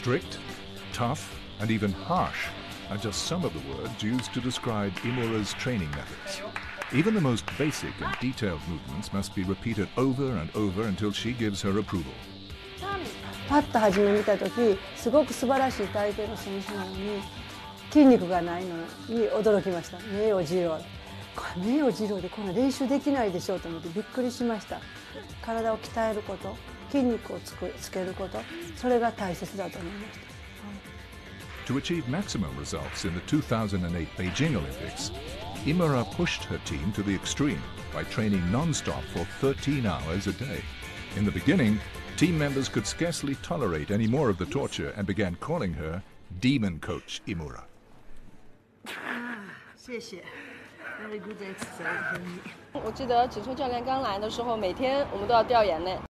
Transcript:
Strict, tough, and even harsh are just some of the words used to describe Imura's training methods. Even the most basic and detailed movements must be repeated over and over until she gives her approval. パッと初め見た時すごく素晴らしい体型の選手なのに筋肉がないのに驚きました。名誉二郎、これ名誉二郎でこんな練習できないでしょうと思ってびっくりしました。体を鍛えること、筋肉をつけること、それが大切だと思いました。 To achieve maximum results in the 2008 Beijing Olympics, Imura pushed her team to the extreme by training non-stop for 13 hours a day. In the beginning, team members could scarcely tolerate any more of the torture and began calling her Demon Coach Imura. 谢谢。Very good exercise. 我记得锦绣教练刚来的时候，每天我们都要掉眼泪。